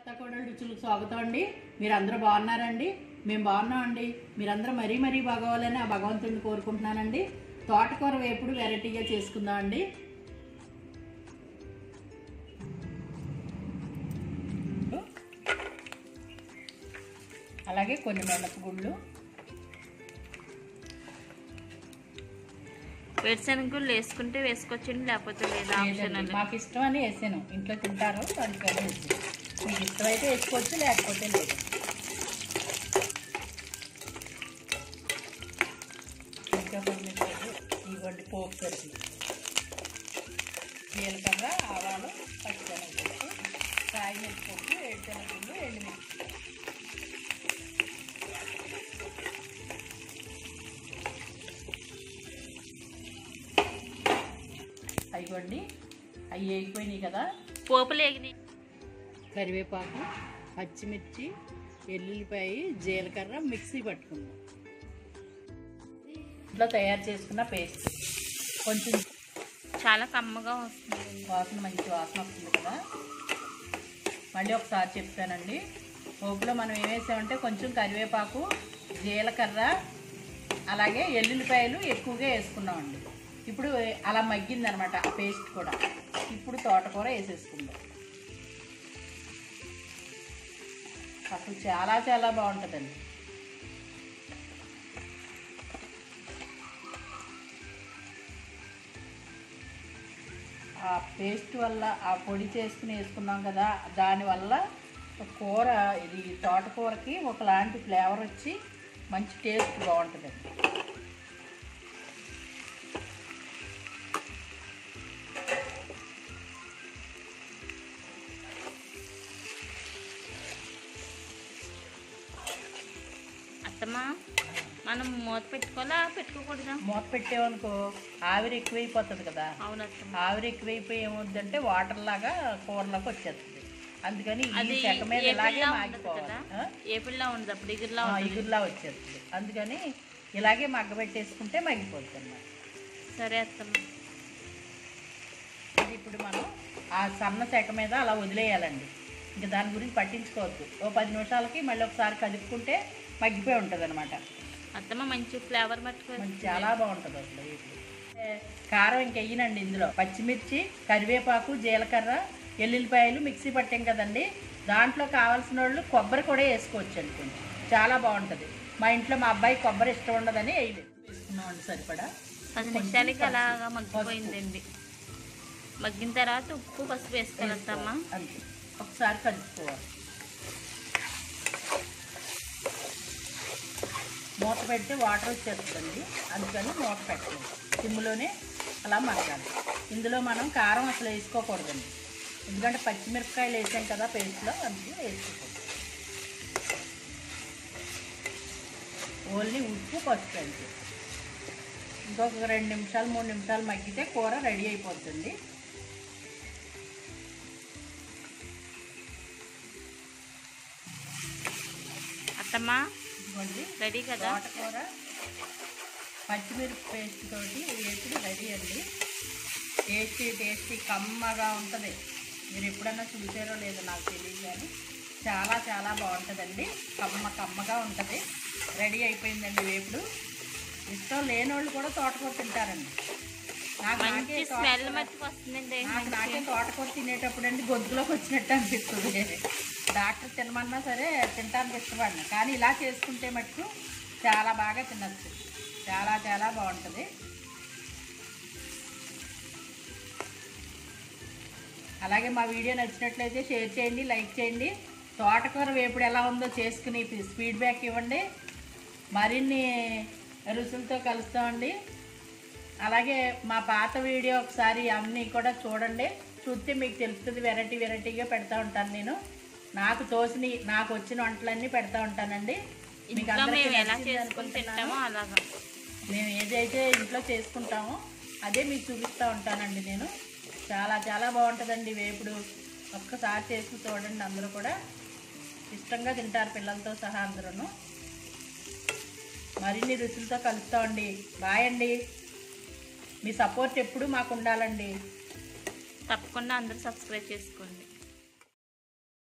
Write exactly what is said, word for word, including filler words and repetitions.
అత్త కోడలు రుచులకు స్వాగతం అండి. మీరందరూ బాగున్నారండి? మేము బాగున్నామండి. మీరందరూ మరీ మరీ బాగోవాలని ఆ భగవంతుడిని కోరుకుంటున్నానండి. తోటకూర వేపుడు వెరైటీగా చేసుకుందాం అండి. అలాగే కొన్ని మినపగుళ్ళు, వేరుశనగలు వేసుకుంటే వేసుకోవచ్చండి, లేకపోతే లేదా మాకు ఇష్టం అని వేసాను. ఇంట్లో తింటారు అందుకని వేసి, మీకు ఇష్టమైతే వేసుకోవచ్చు, లేకపోతే లేదు. ఇంకా కొన్ని ఇవ్వండి పోపు కట్టి, జీలకర్ర, ఆవాలు, పచ్చిశనగపప్పు, కాయ మిరపప్పు, ఏడుశనగలు, ఎండుమిర్చి. అయిపోండి, అవి వేగిపోయినాయి కదా. పోపులు వేగినాయి. కరివేపాకు, పచ్చిమిర్చి, ఎల్లుల్లిపాయ, జీలకర్ర మిక్సీ పట్టుకుందాం. ఇంట్లో తయారు చేసుకున్న పేస్ట్ కొంచెం చాలా కమ్మగా వస్తుంది, వాసన మంచి వాసన వస్తుంది కదా. మళ్ళీ ఒకసారి చెప్తానండి. పోపులో మనం ఏం వేసామంటే కొంచెం కరివేపాకు, జీలకర్ర, అలాగే ఎల్లుల్లిపాయలు ఎక్కువగా వేసుకున్నామండి. ఇప్పుడు అలా మగ్గింది అనమాట ఆ పేస్ట్ కూడా. ఇప్పుడు తోటకూర వేసేసుకుందాం. అసలు చాలా చాలా బాగుంటుందండి. ఆ పేస్ట్ వల్ల, ఆ పొడి చేసుకుని వేసుకున్నాం కదా, దానివల్ల కూర, ఇది తోటకూరకి ఒకలాంటి ఫ్లేవర్ వచ్చి మంచి టేస్ట్ బాగుంటుందండి. అత్తమ్మా, మనం మూత పెట్టుకోవాలా పెట్టుకోకూడదా? మూత పెట్టేవనుకో ఆవిరి ఎక్కువైపోతుంది కదా. అవునత్తమ్మ, ఆవిరి ఎక్కువైపోయి ఏమవుద్దంటే వాటర్ లాగా కూరలోకి వచ్చేస్తుంది. అందుకని అది ఈ చెక్క మీద ఇలాగే మాగిపోవాలి. ఏపిల్లా ఉండదు, అప్పుడు ఇగురులా ఇగురులా వచ్చేస్తుంది. అందుకని ఇలాగే మగ్గబెట్టేసుకుంటే మగ్గిపోతుంది అన్నమాట. సరే అత్తమ్మ. ఇది ఇప్పుడు మనం ఆ సన్న చెక్క మీద అలా వదిలేయాలండి. ఇంకా దాని గురించి పట్టించుకోవద్దు. ఓ పది నిమిషాలకి మళ్ళీ ఒకసారి కదుపుకుంటే మగ్గిపోయి ఉంటుంది అనమాట. అత్తమ్మ మంచి ఫ్లేవర్ మట్టుకు చాలా బాగుంటుంది అసలు. కారం ఇంకెయ్యనండి. ఇందులో పచ్చిమిర్చి, కరివేపాకు, జీలకర్ర, ఎల్లుల్లిపాయలు మిక్సీ పట్టాం కదండి. దాంట్లో కావాల్సిన వాళ్ళు కొబ్బరి కూడా వేసుకోవచ్చు అండి. కొంచెం చాలా బాగుంటుంది. మా ఇంట్లో మా అబ్బాయి కొబ్బరి ఇష్టం ఉండదని వేయలేదు. వేసుకున్నామండి సరిపడా. పది నిమిషాలకి అలాగా మగ్గిపోయిందండి. మగ్గిన తర్వాత ఉప్పు, పసుపు వేసుకోవాలి అత్తమ్మ. అంతే, ఒకసారి కలుపుకోవాలి. మూత పెడితే వాటర్ వచ్చేస్తుందండి, అందుకని మూత పెట్టలేదు. సిమ్లోనే అలా మగ్గాలి. ఇందులో మనం కారం అసలు వేసుకోకూడదండి, ఎందుకంటే పచ్చిమిరపకాయలు వేసాం కదా పేస్ట్లో, అందుకే వేసుకోకూడదు. ఓన్లీ ఉప్పు, పసుపు అంతే. ఇంకొక రెండు నిమిషాలు మూడు నిమిషాలు మగ్గితే కూర రెడీ అయిపోతుంది. అత్తమ్మా రెడీ కదా. తోటకూర పచ్చిమిరపి పేస్ట్ తోటి వేపుడు రెడీ అండి. టేస్టీ టేస్టీ కమ్మగా ఉంటుంది. మీరు ఎప్పుడన్నా చూసారో లేదో నాకు తెలియదు, కానీ చాలా చాలా బాగుంటుందండి. కమ్మ కమ్మగా ఉంటుంది. రెడీ అయిపోయిందండి వేపుడు. ఇష్టం లేని వాళ్ళు కూడా తోటకూర తింటారండి. నాకు నాకే స్మెల్ మట్టుకు వస్తుందండి. నాకు నాకే తోటకూర తినేటప్పుడు అండి గొంతులోకి వచ్చినట్టు అనిపిస్తుంది. డాక్టర్ తినమన్నా సరే తినడానికి ఇష్టపడిన, కానీ ఇలా చేసుకుంటే మటుకు చాలా బాగా తినచ్చు. చాలా చాలా బాగుంటుంది. అలాగే మా వీడియో నచ్చినట్లయితే షేర్ చేయండి, లైక్ చేయండి. తోటకూర వేపుడు ఎలా ఉందో చేసుకుని ఫీడ్బ్యాక్ ఇవ్వండి. మరిన్ని రుచులతో కలుస్తామండి. అలాగే మా పాత వీడియో ఒకసారి అన్నీ కూడా చూడండి. చూస్తే మీకు తెలుస్తుంది. వెరైటీ వెరైటీగా పెడతా ఉంటాను నేను. నాకు తోసిని, నాకు వచ్చిన వంటలన్నీ పెడతా ఉంటానండి. మీకు అందరికీ తింటామో అలాగా మేము ఏదైతే ఇంట్లో చేసుకుంటామో అదే మీకు చూపిస్తూ ఉంటానండి నేను. చాలా చాలా బాగుంటుందండి వేపుడు. ఒక్కసారి చేసి చూడండి. అందరూ కూడా ఇష్టంగా తింటారు, పిల్లలతో సహా అందరూ. మరిన్ని రుచులతో కలుస్తామండి. బాయ్ అండి. మీ సపోర్ట్ ఎప్పుడు మాకు ఉండాలండి. తప్పకుండా అందరూ సబ్స్క్రైబ్ చేసుకోండి.